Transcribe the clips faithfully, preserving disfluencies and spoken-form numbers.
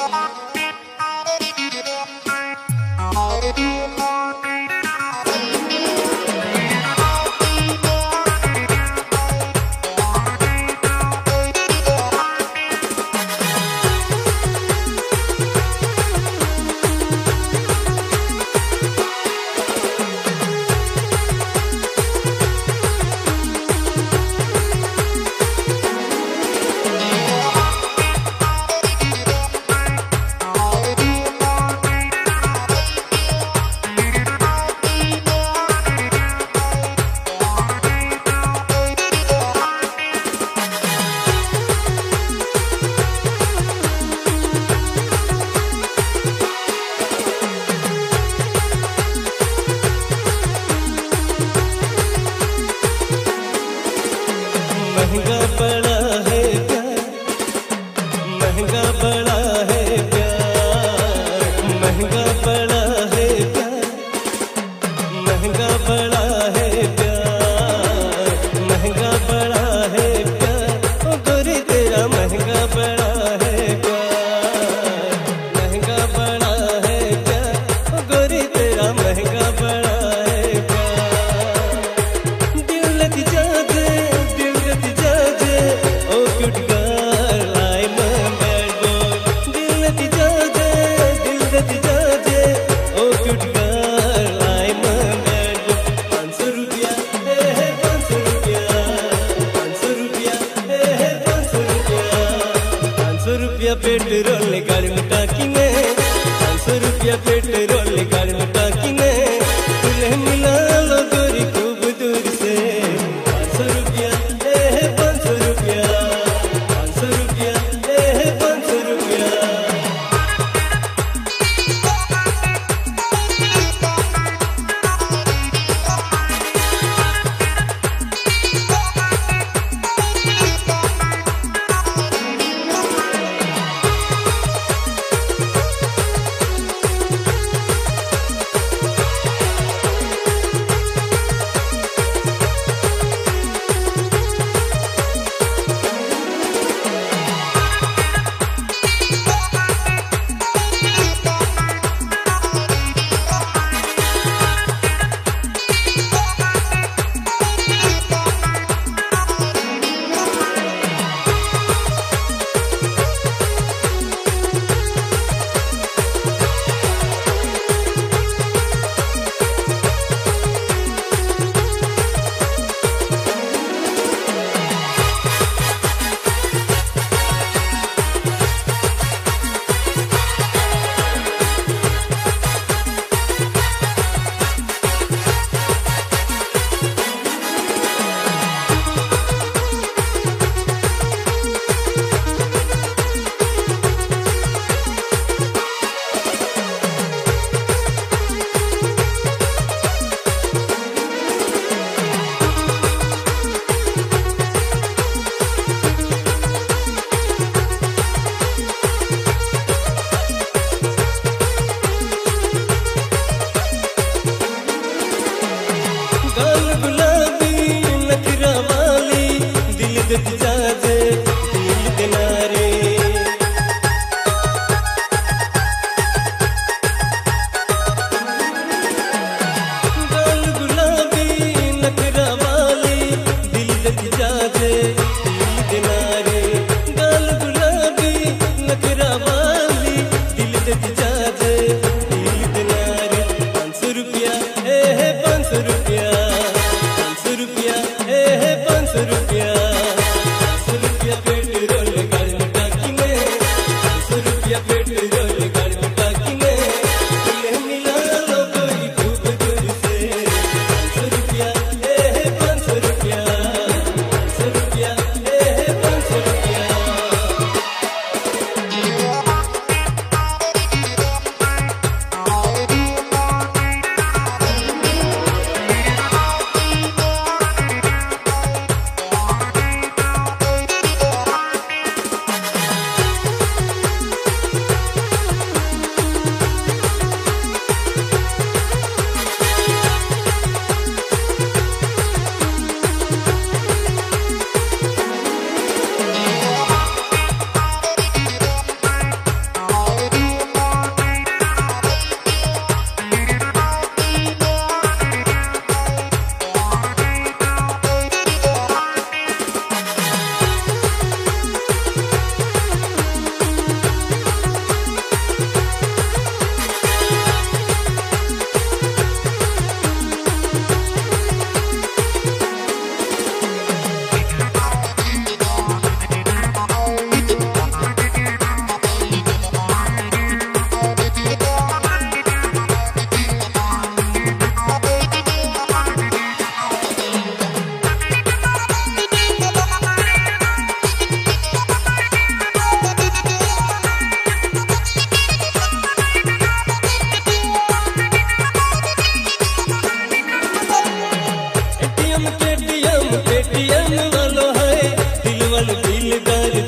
महंगा पड़ा है प्यार, महंगा पड़ा है प्यार, महंगा पड़ा है प्यार, महंगा पड़ा है प्यार, महंगा पड़ा है प्यार, ओ गोरी तेरा महंगा पड़ा है प्यार, महंगा पड़ा है प्यार, ओ गोरी तेरा महंगा पड़ा है प्यार। दिल लग जाते रुपया पेट्रोल ने गाड़ी में टाकी में, पाँच सौ रुपया पेट्रोल ने गाड़ी में टाकी में, तुम्हें मिला लो गोरी खूब दूर से। पाँच सौ रुपया ए पाँच सौ रुपया, पाँच सौ रुपया ए पाँच सौ रुपया।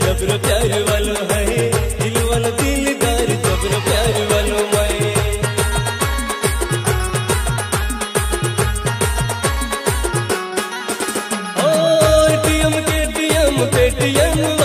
जबरो प्यार वालो है, दिल वाला दिलदार जबरो प्यार वालो मैं। ओ टीएम के टीएम के टीएम